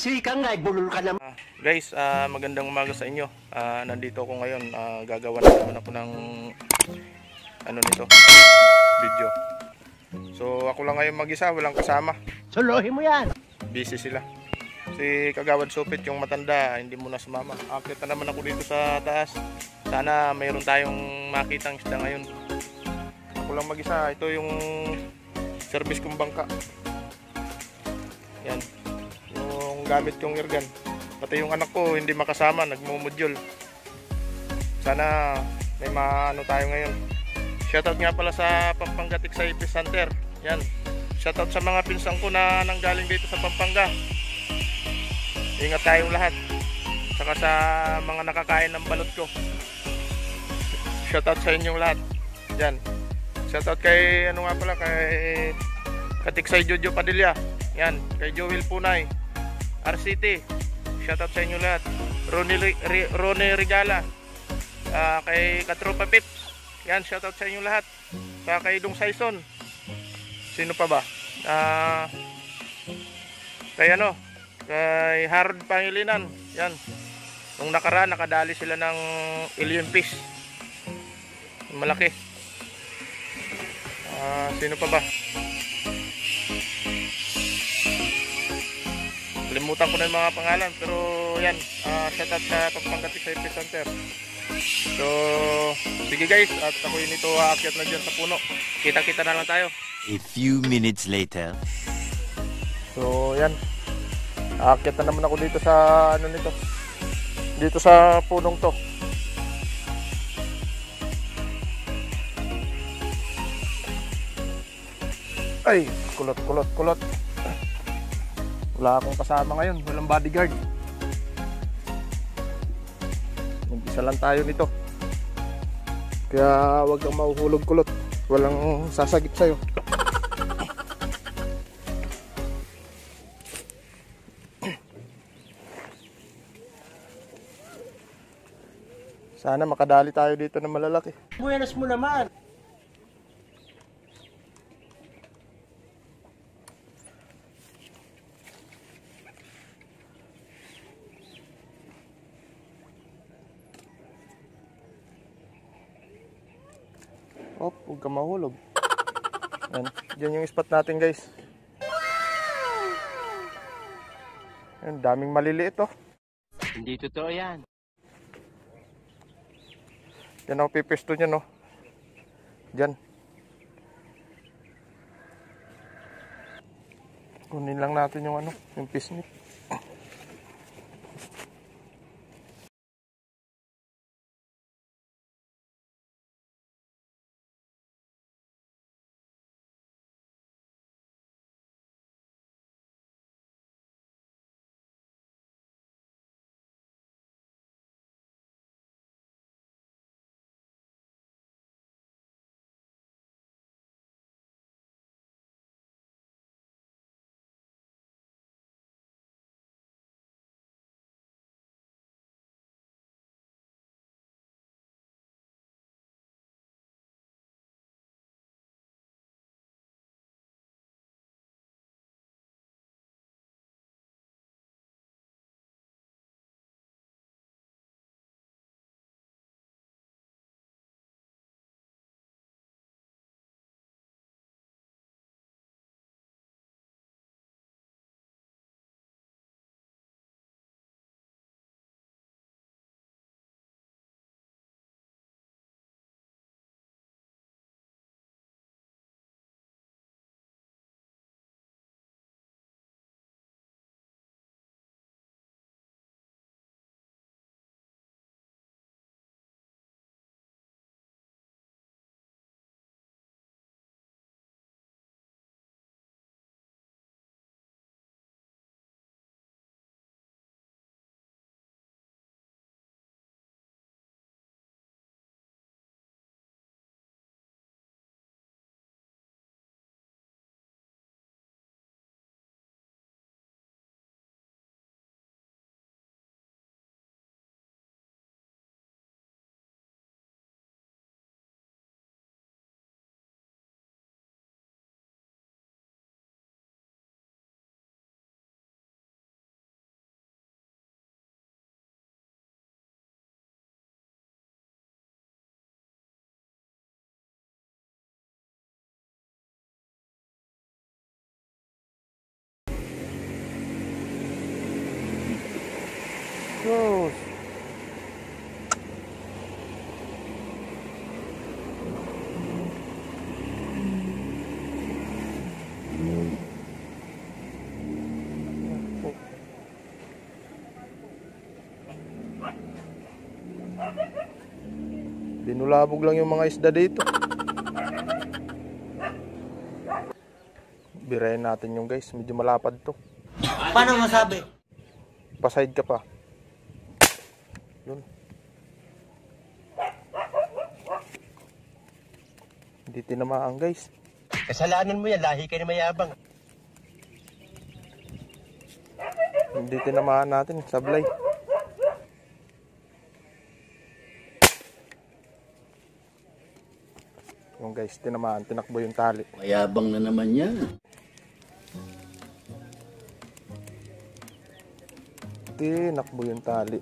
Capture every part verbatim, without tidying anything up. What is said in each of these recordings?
Busy ka nga, bulol ka naman. Uh, guys, uh, magandang umaga sa inyo. Uh, nandito ako ngayon. Uh, gagawa na naman ako ng ano nito, video. So ako lang ngayon mag-isa, walang kasama. Suluhin mo yan. Busy sila. Si Kagawad Supit, yung matanda, hindi muna sumama. Akit na naman ako dito sa taas. Sana mayroon tayong makitang isda ngayon. Ako lang mag-isa. Ito yung service kong bangka. Yan. Yung gamit kong irgan. Pati yung anak ko hindi makasama, nagmumudyol. Sana may maano tayo ngayon. Shoutout nga pala sa Pampanga Tiksaypis Center. Yan. Shoutout sa mga pinsang ko na nanggaling dito sa Pampanga. Ingat tayong lahat. Saka sa mga nakakain ng balot ko. Shoutout sa inyong lahat. Yan. Shoutout kay ano nga pala kay Katiksay Jojo Padilla. Yan, kay Joel Punay, R C T, shoutout sa inyo lahat. Ronnie, Ronnie Regala, uh, kay Katropa Pips, yan, shoutout sa inyo lahat. Sa kay Dong Saison, sino pa ba? Uh, kay ano, kay Harold Pangilinan, yan. Nung nakaraan, nakadali sila ng alien fish. Malaki. Uh, sino pa ba? Limutan ko na yung mga pangalan, pero yan, uh, shoutout sa Pampanga Tiksaypis Center. So sige guys, at ako yun ito aakyat na dyan sa puno. Kita kita na lang tayo. A few minutes later. So yan, aakyat na naman ako dito sa ano nito, dito sa punong to. Ay, kulot kulot kulot. Wala akong kasama ngayon, walang bodyguard. Mag-isa lang tayo nito. Kaya wag kang mahuhulog kulot. Walang sasagip sa'yo. Sana makadali tayo dito ng malalaki. Buenas mo naman. Oh, huwag ka mahulog. Yan. Diyan yung spot natin guys. Yan, daming maliliit oh. Hindi totoo yan. Yan ako pipisto niya no. Diyan. Kunin lang natin yung ano, yung pisnit. Binulabog lang yung mga isda dito. Birayin natin yung guys, medyo malapad to. Paano masabi? Paside ka pa. Yun. Hindi tinamaan guys. Kasalanan mo yan, lahi ka na mayabang. Hindi tinamaan natin, sablay. Yung guys, tinamaan, tinakbo yung tali. Mayabang na naman yan. Tinakbo yung tali.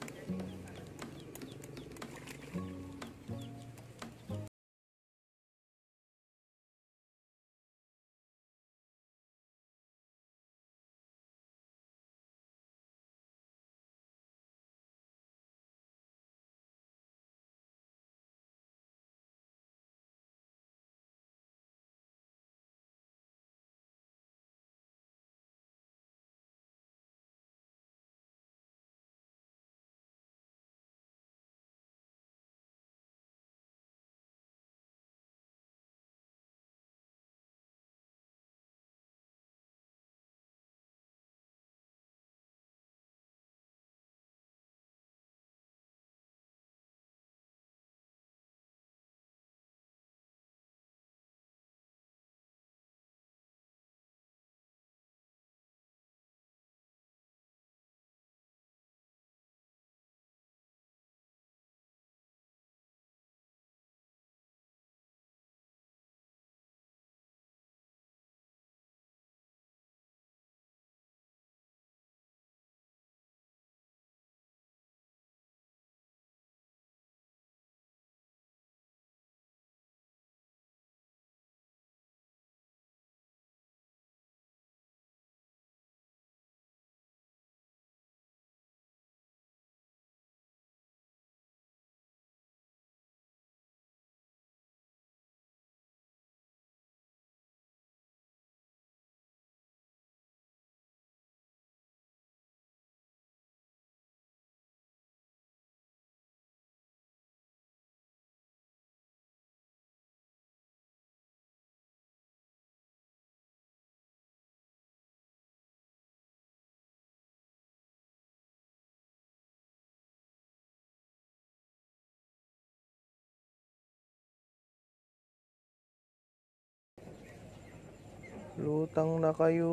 Lutang na kayo.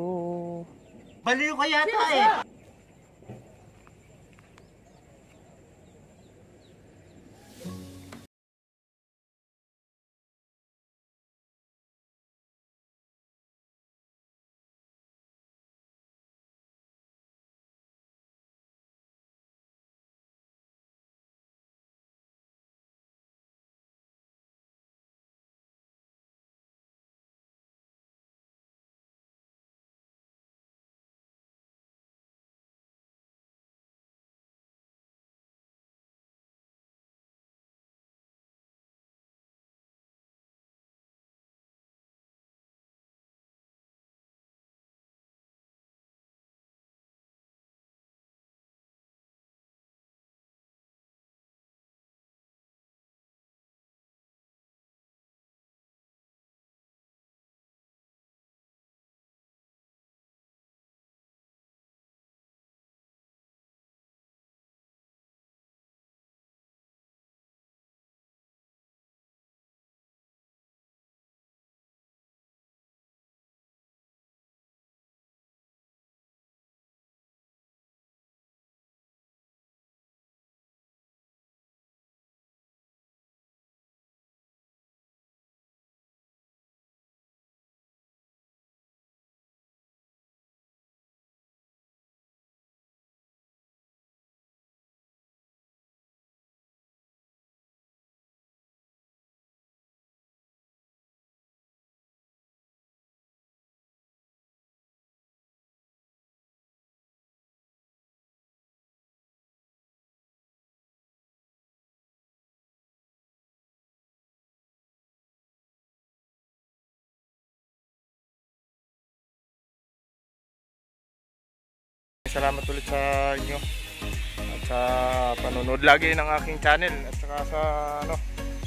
Baliw ka yata eh. Salamat ulit sa inyo at sa panonood lagi ng aking channel at saka sa ano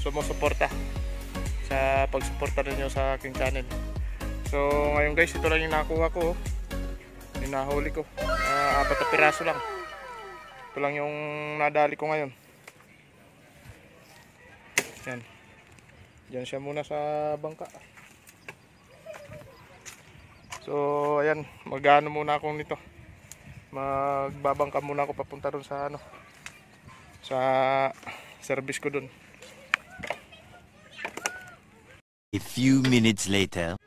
sumusuporta sa pagsuporta ninyo sa aking channel. So ngayon guys, ito lang yung nakuha ko, yung nahuli ko, uh, apat na piraso lang. Ito lang yung nadali ko ngayon. Yan, dyan siya muna sa bangka. So ayan, magano muna ako nito, magbabangka muna ako papunta doon sa ano, sa service ko doon. A few minutes later.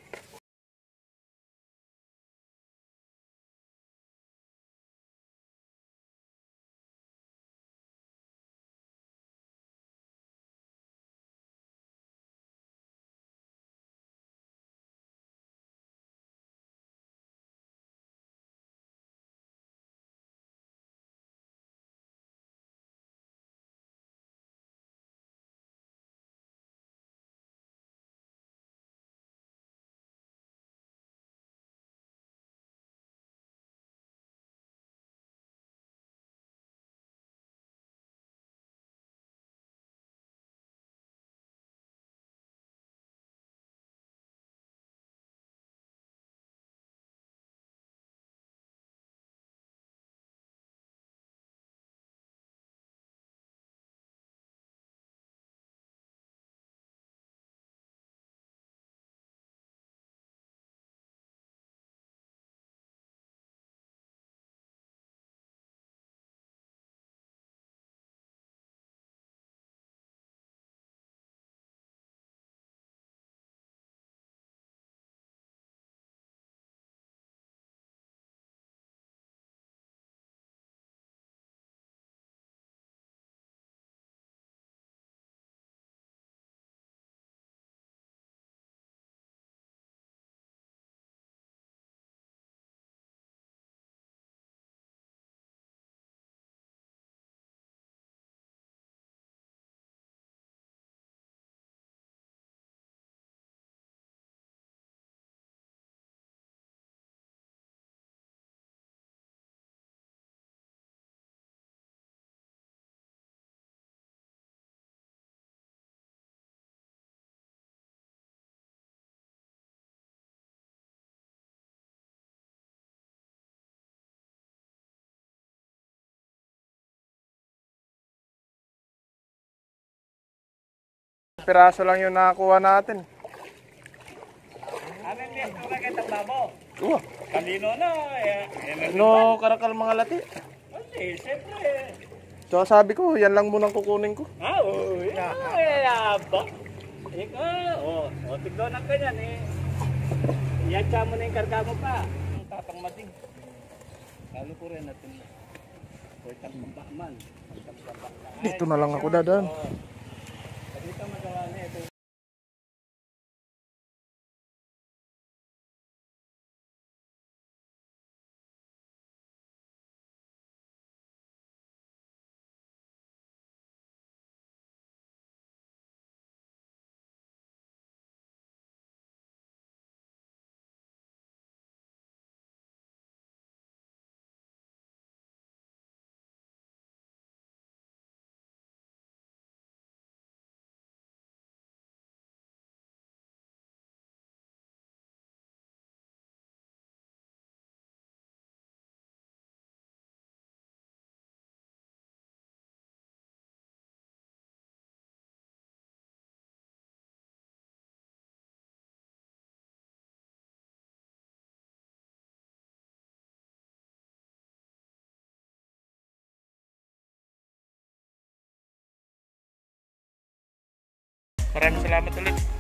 Piraso lang yung nakakuha natin. Amin din, ito na kitang babo. Uh, Kanino na, eh. no, karakal mga lati. Eh, siyempre. So sabi ko, yan lang munang kukunin ko. Ah, oo, yan. Eh, aba. Ikaw, oh, oh, tigdo na ganyan, eh. Iyansya mo na yung karga mo pa. Ang tatang mating. Lalo ko rin natin. Pwetang pambakman. Dito na lang ako dadaan. Dito magawa na ito. Maraming salamat ulit.